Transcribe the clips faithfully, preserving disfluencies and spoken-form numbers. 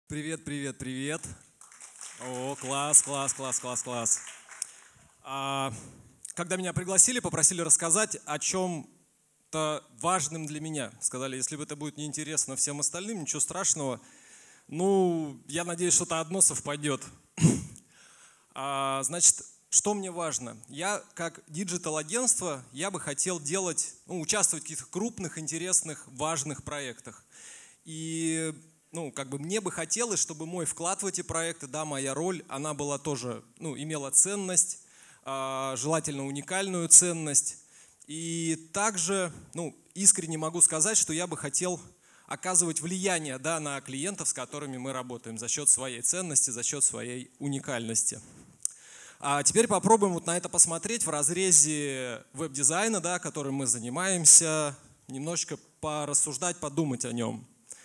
Привет, привет, привет. О, класс, класс, класс, класс, класс. А, когда меня пригласили, попросили рассказать о чем-то важном для меня. Сказали, если это будет неинтересно всем остальным, ничего страшного. Ну, я надеюсь, что-то одно совпадет. А, значит, что мне важно? Я как диджитал-агентство, я бы хотел делать, ну, участвовать в каких-то крупных, интересных, важных проектах. И ну, как бы мне бы хотелось, чтобы мой вклад в эти проекты, да, моя роль, она была тоже, ну, имела ценность, желательно уникальную ценность. И также, ну, искренне могу сказать, что я бы хотел оказывать влияние, да, на клиентов, с которыми мы работаем, за счет своей ценности, за счет своей уникальности. А теперь попробуем вот на это посмотреть в разрезе веб-дизайна, да, которым мы занимаемся, немножечко порассуждать, подумать о нем.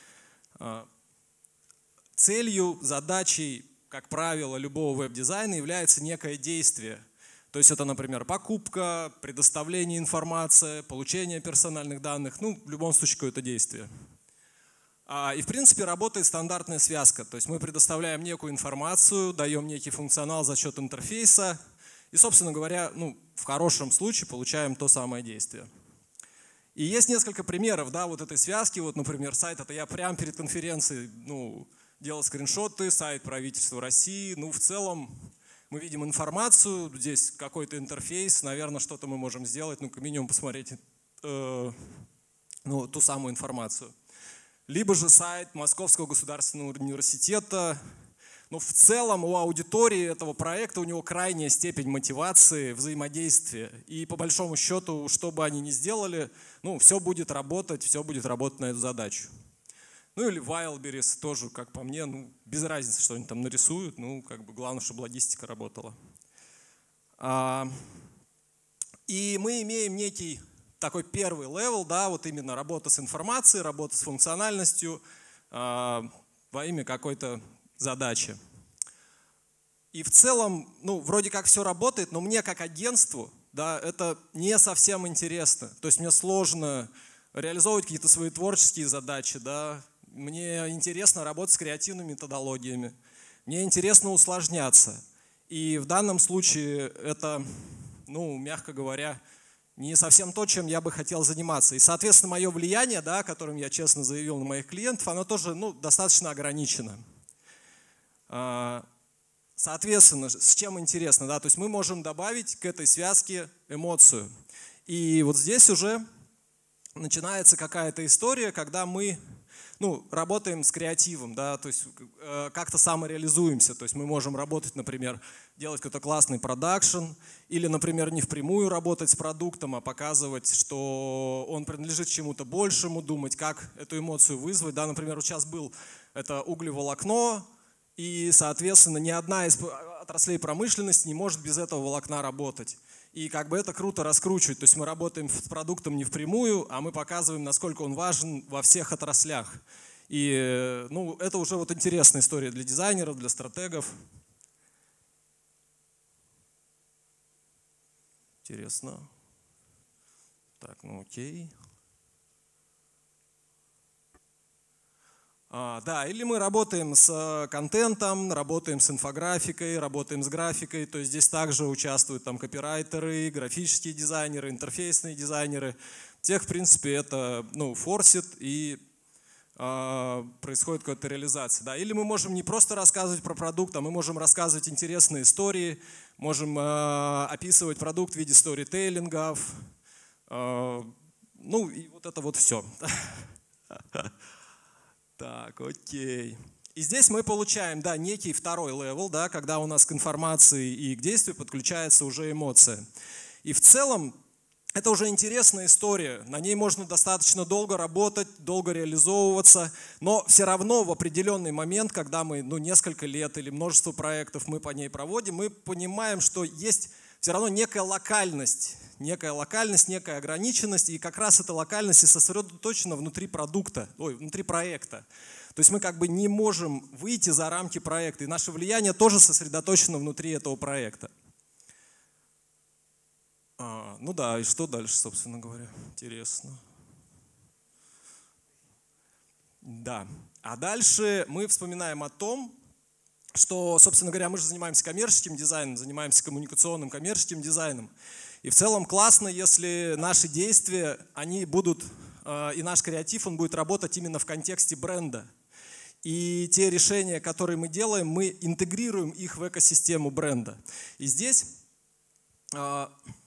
Целью, задачей, как правило, любого веб-дизайна является некое действие. То есть это, например, покупка, предоставление информации, получение персональных данных, ну, в любом случае какое-то действие. И, в принципе, работает стандартная связка. То есть мы предоставляем некую информацию, даем некий функционал за счет интерфейса и, собственно говоря, ну, в хорошем случае получаем то самое действие. И есть несколько примеров, да, вот этой связки. Вот, например, сайт, это я прямо перед конференцией, ну, делал скриншоты, сайт правительства России. Ну, в целом мы видим информацию, здесь какой-то интерфейс, наверное, что-то мы можем сделать, ну, как минимум посмотреть э, ну, ту самую информацию. Либо же сайт Московского государственного университета. Но в целом у аудитории этого проекта, у него крайняя степень мотивации, взаимодействия. И по большому счету, что бы они ни сделали, ну, все будет работать, все будет работать на эту задачу. Ну или Wildberries тоже, как по мне, ну, без разницы, что они там нарисуют, ну, как бы главное, чтобы логистика работала. А, и мы имеем некий такой первый левел, да, вот именно работа с информацией, работа с функциональностью а, во имя какой-то задачи. И в целом, ну, вроде как все работает, но мне как агентству, да, это не совсем интересно. То есть мне сложно реализовывать какие-то свои творческие задачи, да. Мне интересно работать с креативными методологиями. Мне интересно усложняться. И в данном случае это, ну, мягко говоря, не совсем то, чем я бы хотел заниматься. И, соответственно, мое влияние, да, которым я честно заявил на моих клиентов, оно тоже, ну, достаточно ограничено. Соответственно, с чем интересно, да, то есть мы можем добавить к этой связке эмоцию. И вот здесь уже начинается какая-то история, когда мы, ну, работаем с креативом, да, то есть э, как-то самореализуемся. То есть мы можем работать, например, делать какой-то классный продакшн, или, например, не впрямую работать с продуктом, а показывать, что он принадлежит чему-то большему, думать, как эту эмоцию вызвать. Да, например, вот сейчас был это углеволокно, и, соответственно, ни одна из отраслей промышленности не может без этого волокна работать. И как бы это круто раскручивать. То есть мы работаем с продуктом не впрямую, а мы показываем, насколько он важен во всех отраслях. И, ну, это уже вот интересная история для дизайнеров, для стратегов. Интересно. Так, ну окей. А, да, или мы работаем с контентом, работаем с инфографикой, работаем с графикой. То есть здесь также участвуют там копирайтеры, графические дизайнеры, интерфейсные дизайнеры. Тех, в принципе, это, ну, форсит и э, происходит какая-то реализация. Да. Или мы можем не просто рассказывать про продукт, а мы можем рассказывать интересные истории, можем э, описывать продукт в виде сторителлингов. Э, ну и вот это вот все. Так, окей. И здесь мы получаем, да, некий второй левел, да, когда у нас к информации и к действию подключается уже эмоция. И в целом это уже интересная история. На ней можно достаточно долго работать, долго реализовываться, но все равно в определенный момент, когда мы, ну, несколько лет или множество проектов мы по ней проводим, мы понимаем, что есть все равно некая локальность, некая локальность, некая ограниченность, и как раз эта локальность и сосредоточена внутри продукта, ой, внутри проекта. То есть мы как бы не можем выйти за рамки проекта, и наше влияние тоже сосредоточено внутри этого проекта. А, ну да, и что дальше, собственно говоря? Интересно. Да. А дальше мы вспоминаем о том, что, собственно говоря, мы же занимаемся коммерческим дизайном, занимаемся коммуникационным коммерческим дизайном. И в целом классно, если наши действия, они будут, и наш креатив, он будет работать именно в контексте бренда. И те решения, которые мы делаем, мы интегрируем их в экосистему бренда. И здесь, да,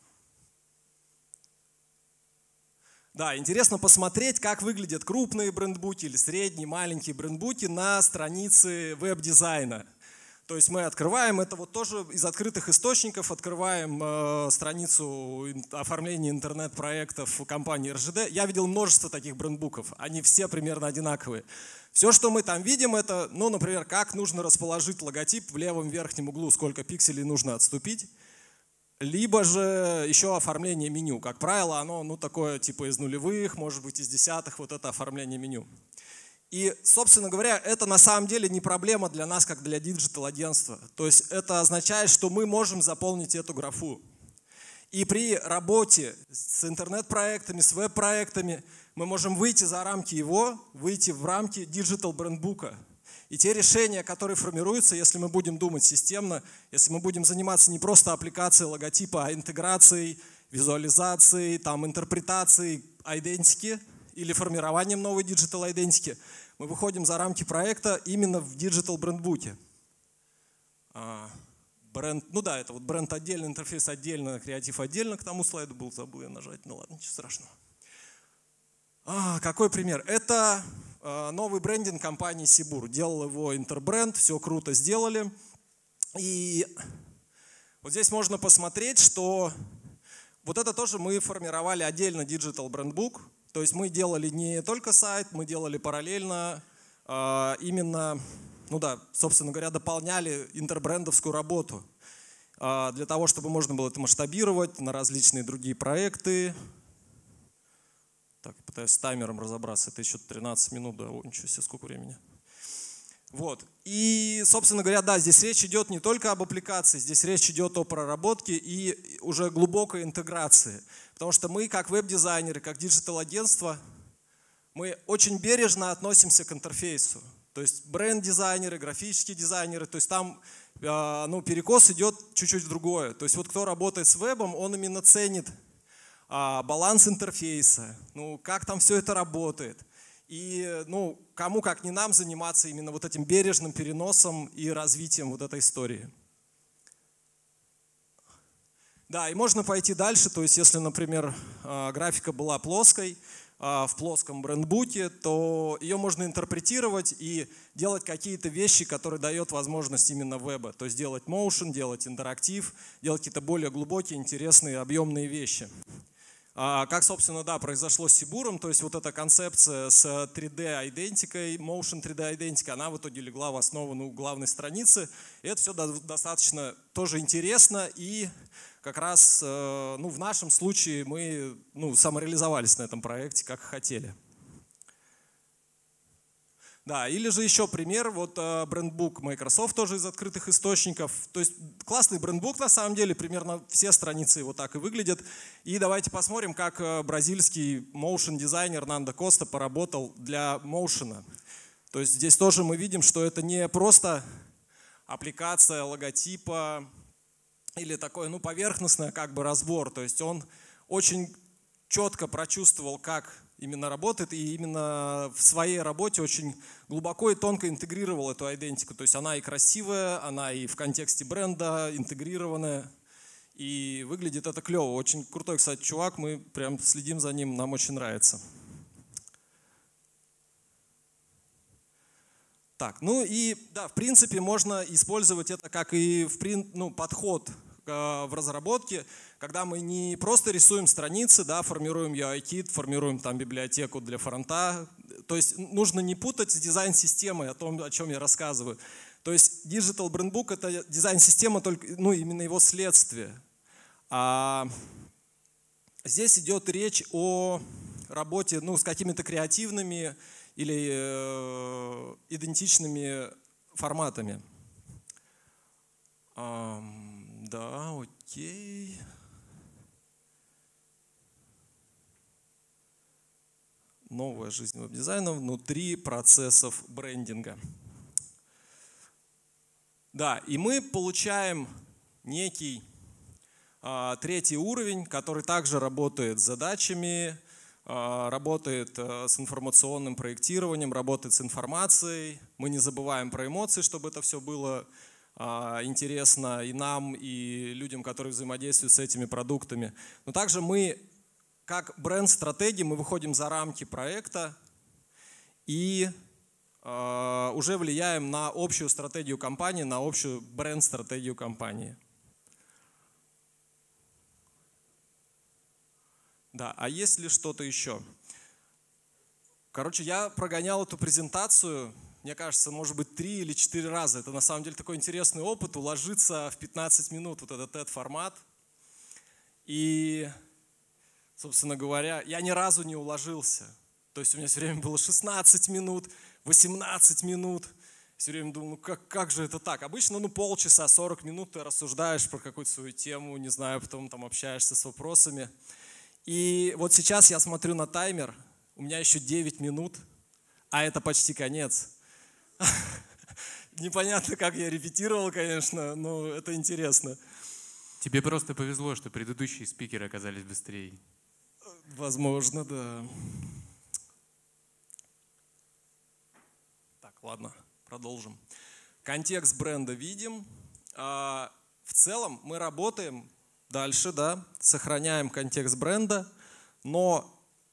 интересно посмотреть, как выглядят крупные брендбуки или средние, маленькие брендбуки на странице веб-дизайна. То есть мы открываем, это вот тоже из открытых источников, открываем э, страницу оформления интернет-проектов компании эр жэ дэ. Я видел множество таких брендбуков, они все примерно одинаковые. Все, что мы там видим, это, ну, например, как нужно расположить логотип в левом верхнем углу, сколько пикселей нужно отступить. Либо же еще оформление меню. Как правило, оно, ну, такое типа из нулевых, может быть из десятых, вот это оформление меню. И, собственно говоря, это на самом деле не проблема для нас, как для диджитал-агентства. То есть это означает, что мы можем заполнить эту графу. И при работе с интернет-проектами, с веб-проектами мы можем выйти за рамки его, выйти в рамки диджитал-брендбука. И те решения, которые формируются, если мы будем думать системно, если мы будем заниматься не просто аппликацией логотипа, а интеграцией, визуализацией, там, интерпретацией идентики, или формированием новой digital identity, мы выходим за рамки проекта именно в digital брендбуке. Бренд, ну да, это вот бренд отдельно, интерфейс отдельно, креатив отдельно, к тому слайду был, забыл я нажать, ну ладно, ничего страшного. А, какой пример? Это а, новый брендинг компании Сибур. Делал его Интербренд, все круто сделали. И вот здесь можно посмотреть, что вот это тоже мы формировали отдельно digital брендбук. То есть мы делали не только сайт, мы делали параллельно э, именно, ну да, собственно говоря, дополняли интербрендовскую работу э, для того, чтобы можно было это масштабировать на различные другие проекты. Так, пытаюсь с таймером разобраться, это еще тринадцать минут, да, о, ничего себе, сколько времени. Вот. И, собственно говоря, да, здесь речь идет не только об аппликации, здесь речь идет о проработке и уже глубокой интеграции. Потому что мы, как веб-дизайнеры, как диджитал-агентство, мы очень бережно относимся к интерфейсу. То есть бренд-дизайнеры, графические дизайнеры, то есть там ну, перекос идет чуть-чуть в другое. То есть вот кто работает с вебом, он именно ценит а, баланс интерфейса, ну, как там все это работает. И ну, кому, как не нам, заниматься именно вот этим бережным переносом и развитием вот этой истории. Да, и можно пойти дальше, то есть если, например, графика была плоской, в плоском брендбуке, то ее можно интерпретировать и делать какие-то вещи, которые дают возможность именно веба. То есть делать motion, делать интерактив, делать какие-то более глубокие, интересные, объемные вещи. Как, собственно, да, произошло с Сибуром, то есть вот эта концепция с три дэ-идентикой, motion три дэ-идентика, она в итоге легла в основу ну, главной страницы. И это все достаточно тоже интересно, и как раз ну, в нашем случае мы ну, самореализовались на этом проекте, как хотели. Да, или же еще пример, вот брендбук Microsoft тоже из открытых источников. То есть классный брендбук на самом деле, примерно все страницы его так и выглядят. И давайте посмотрим, как бразильский motion дизайнер Нандо Коста поработал для motion. То есть здесь тоже мы видим, что это не просто аппликация логотипа или такой ну, поверхностный как бы разбор. То есть он очень четко прочувствовал, как именно работает, и именно в своей работе очень глубоко и тонко интегрировал эту идентику. То есть она и красивая, она и в контексте бренда интегрированная, и выглядит это клево. Очень крутой, кстати, чувак, мы прям следим за ним, нам очень нравится. Так, ну и да, в принципе можно использовать это как и в, ну, подход в разработке, когда мы не просто рисуем страницы, да, формируем ю ай-кит, формируем там библиотеку для фронта. То есть нужно не путать с дизайн-системой, о том, о чем я рассказываю. То есть Digital Brand Book — это дизайн-система, только, ну, именно его следствие. А здесь идет речь о работе ну, с какими-то креативными или э, идентичными форматами. Да, окей. Новая жизнь веб-дизайна внутри процессов брендинга. Да, и мы получаем некий а, третий уровень, который также работает с задачами, а, работает а, с информационным проектированием, работает с информацией. Мы не забываем про эмоции, чтобы это все было а, интересно и нам, и людям, которые взаимодействуют с этими продуктами. Но также мы, как бренд-стратегии, мы выходим за рамки проекта и э, уже влияем на общую стратегию компании, на общую бренд-стратегию компании. Да, а есть ли что-то еще? Короче, я прогонял эту презентацию, мне кажется, может быть, три или четыре раза. Это на самом деле такой интересный опыт, уложиться в пятнадцать минут, вот этот тед-формат. И, собственно говоря, я ни разу не уложился. То есть у меня все время было шестнадцать минут, восемнадцать минут. Все время думал, ну как, как же это так? Обычно ну полчаса, сорок минут ты рассуждаешь про какую-то свою тему, не знаю, потом там общаешься с вопросами. И вот сейчас я смотрю на таймер, у меня еще девять минут, а это почти конец. Непонятно, как я репетировал, конечно, но это интересно. Тебе просто повезло, что предыдущие спикеры оказались быстрее. Возможно, да. Так, ладно, продолжим. Контекст бренда видим. В целом мы работаем дальше, да, сохраняем контекст бренда, но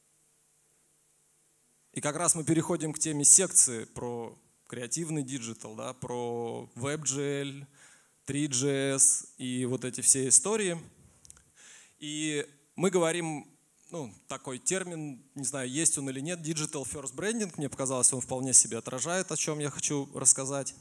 и как раз мы переходим к теме секции про креативный диджитал, да, про WebGL, три джей эс и вот эти все истории. И мы говорим, ну, такой термин, не знаю, есть он или нет, Digital First Branding, мне показалось, он вполне себе отражает, о чем я хочу рассказать.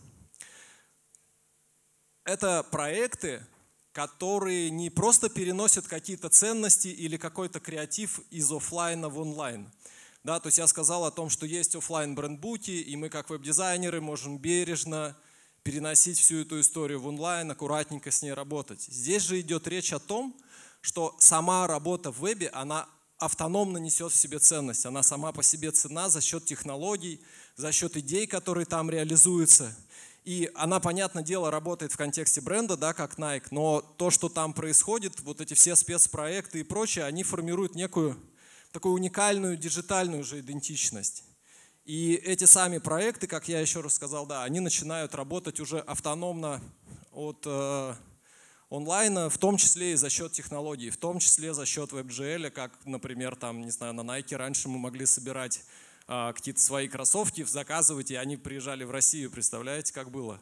Это проекты, которые не просто переносят какие-то ценности или какой-то креатив из офлайна в онлайн. Да, то есть я сказал о том, что есть офлайн брендбуки, и мы как веб-дизайнеры можем бережно переносить всю эту историю в онлайн, аккуратненько с ней работать. Здесь же идет речь о том, что сама работа в вебе, она автономно несет в себе ценность. Она сама по себе ценна за счет технологий, за счет идей, которые там реализуются. И она, понятное дело, работает в контексте бренда, да, как Nike, но то, что там происходит, вот эти все спецпроекты и прочее, они формируют некую такую уникальную диджитальную же идентичность. И эти сами проекты, как я еще раз сказал, да, они начинают работать уже автономно от э, онлайна, в том числе и за счет технологий, в том числе за счет WebGL, как, например, там, не знаю, на Nike раньше мы могли собирать э, какие-то свои кроссовки, заказывать, и они приезжали в Россию, представляете, как было?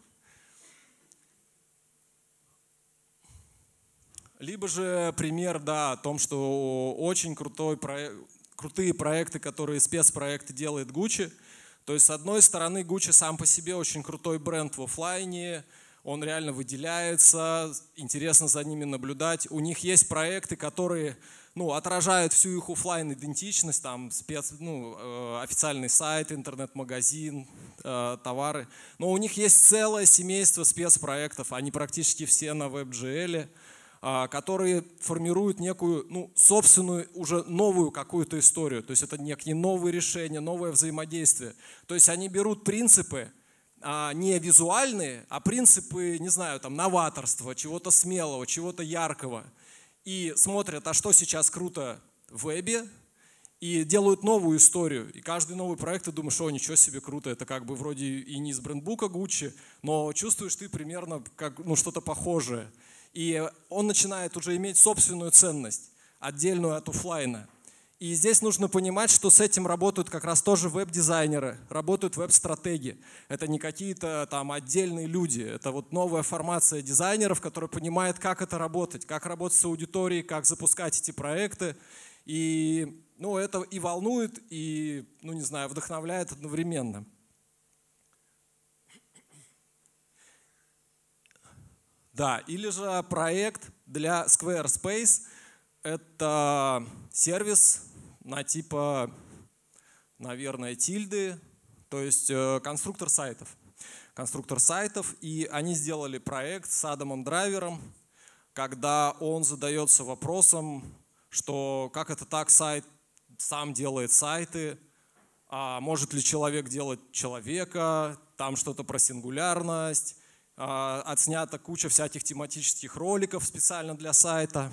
Либо же пример, да, о том, что очень крутой проект, крутые проекты, которые спецпроекты делает Gucci. То есть, с одной стороны, Gucci сам по себе очень крутой бренд в офлайне, он реально выделяется, интересно за ними наблюдать. У них есть проекты, которые ну, отражают всю их офлайн-идентичность, там спец, ну, э, официальный сайт, интернет-магазин, э, товары. Но у них есть целое семейство спецпроектов, они практически все на WebGL, которые формируют некую ну, собственную, уже новую какую-то историю. То есть это некие новые решения, новое взаимодействие. То есть они берут принципы а, не визуальные, а принципы, не знаю, там, новаторства, чего-то смелого, чего-то яркого. И смотрят, а что сейчас круто в вебе, и делают новую историю. И каждый новый проект ты думаешь, о, ничего себе, круто, это как бы вроде и не из брендбука Gucci, но чувствуешь ты примерно как ну, что-то похожее. И он начинает уже иметь собственную ценность, отдельную от офлайна. И здесь нужно понимать, что с этим работают как раз тоже веб-дизайнеры, работают веб-стратеги. Это не какие-то там отдельные люди, это вот новая формация дизайнеров, которые понимают, как это работать, как работать с аудиторией, как запускать эти проекты. И ну, это и волнует, и, ну не знаю, вдохновляет одновременно. Да, или же проект для Squarespace. Это сервис на типа, наверное, тильды, то есть конструктор сайтов. Конструктор сайтов, и они сделали проект с Адамом Драйвером, когда он задается вопросом, что как это так, сайт сам делает сайты, а может ли человек делать человека, там что-то про сингулярность, а, отснята куча всяких тематических роликов специально для сайта.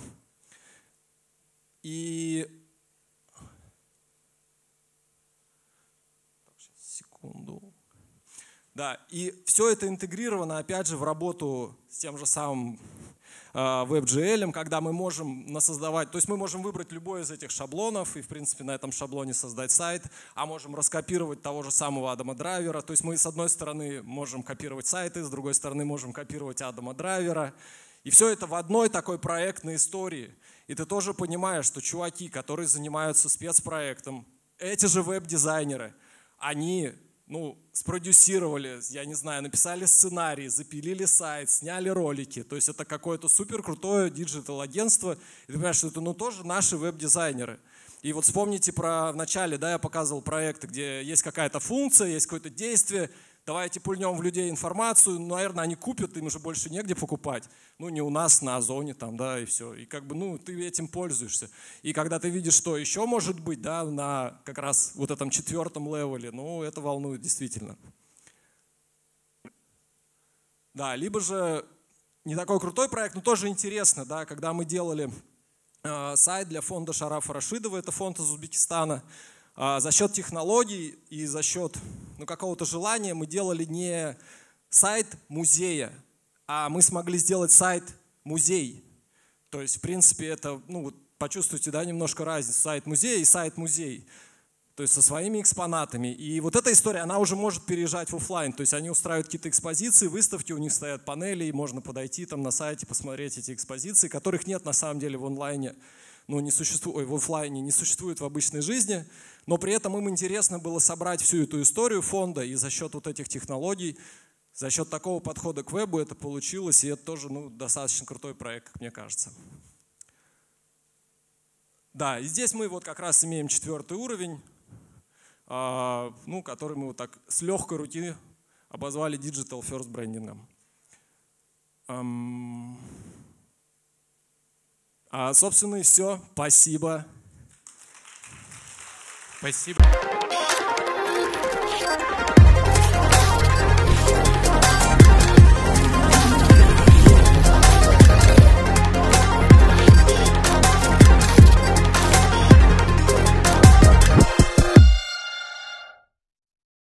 И секунду. Да, и все это интегрировано, опять же, в работу с тем же самым WebGL, когда мы можем насоздавать, то есть мы можем выбрать любой из этих шаблонов и, в принципе, на этом шаблоне создать сайт, а можем раскопировать того же самого Адама драйвера. То есть мы, с одной стороны, можем копировать сайты, с другой стороны, можем копировать Адама драйвера. И все это в одной такой проектной истории. И ты тоже понимаешь, что чуваки, которые занимаются спецпроектом, эти же веб-дизайнеры, они... ну, спродюсировали, я не знаю, написали сценарий, запилили сайт, сняли ролики. То есть это какое-то супер крутое диджитал-агентство. И ты понимаешь, что это ну, тоже наши веб-дизайнеры. И вот вспомните про в начале, да, я показывал проекты, где есть какая-то функция, есть какое-то действие. Давайте пульнем в людей информацию, ну, наверное, они купят, им уже больше негде покупать. Ну, не у нас, на Озоне там, да, и все. И как бы, ну, ты этим пользуешься. И когда ты видишь, что еще может быть, да, на как раз вот этом четвертом левеле, ну, это волнует действительно. Да, либо же не такой крутой проект, но тоже интересно, да, когда мы делали э, сайт для фонда Шарафа Рашидова, это фонд из Узбекистана, за счет технологий и за счет ну, какого-то желания мы делали не сайт музея, а мы смогли сделать сайт музей. То есть, в принципе, это, ну, вот почувствуйте, да, немножко разницу. Сайт музея и сайт музей. То есть со своими экспонатами. И вот эта история, она уже может переезжать в офлайн. То есть они устраивают какие-то экспозиции, выставки, у них стоят панели, и можно подойти там на сайте, посмотреть эти экспозиции, которых нет на самом деле в онлайне. Ну, не существует, ой, в офлайне не существует в обычной жизни, но при этом им интересно было собрать всю эту историю фонда, и за счет вот этих технологий, за счет такого подхода к вебу это получилось, и это тоже ну, достаточно крутой проект, как мне кажется. Да, и здесь мы вот как раз имеем четвертый уровень, а, ну, который мы вот так с легкой руки обозвали Digital First брендингом. Ам... А, собственно, и все. Спасибо. Спасибо.